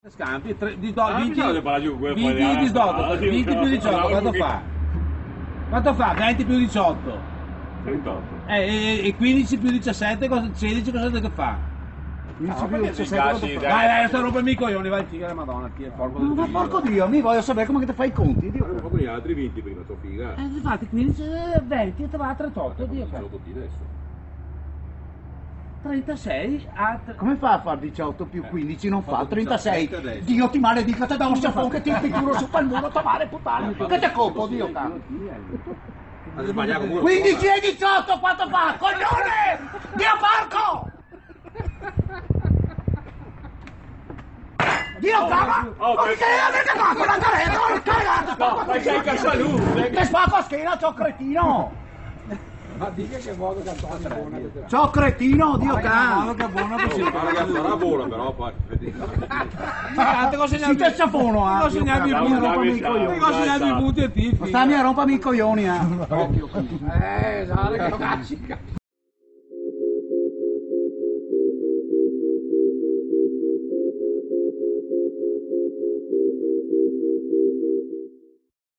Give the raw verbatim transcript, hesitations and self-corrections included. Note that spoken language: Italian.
Scampi, tre, di do, Ah, venti, pensavo che parlavi con quel venti poi, di eh, diciotto, ah, venti più diciotto, parlavo quanto con fa? Quanto fa? venti più diciotto. trentotto. Eh, e, e quindici più diciassette, cosa, sedici cosa che fa? quindici Ah, più perché diciassette ti quanto incassi, fa? dai? Dai, dai, sto rompendo i coglioni, vai, figa la madonna, ti è porco Ma del ma porco figlio. Dio, mi voglio sapere come che ti fai i conti, Dio. Ma con gli altri vinti prima, tua figa. Eh, infatti quindici, eh, venti, te va a trentotto, Dio fa. diciotto adesso. trentasei a... tre- Come fa a fare diciotto più quindici? Non fa fatto trentasei. diciassette adesso. Dio ti maledica, te da un sciaffone che ti pitturo su quel muro, tomare puttana. Che te colpo, Dio caro. Ha sbagliato pure. quindici e diciotto quanto fa? Coglione! Dio porco! Dio cava! Oh, Ma che avete fatto la caretta? Ho cagato! Ma sei Casalù! Che spacco a schiena, ciò cretino! Ma dica che modo che è buona. Ciò cretino, Dio Guarda caro! che buono Oh, così. ma ragazzi, sarà buona però poi. Tanto cosa Si te sciafono, Cosa eh! segnavi i Dio punti? caro, rompami i coglioni. Cosa segnavi i punti e ti? Stammi a rompermi i coglioni, eh! Eh, sai che cazzo.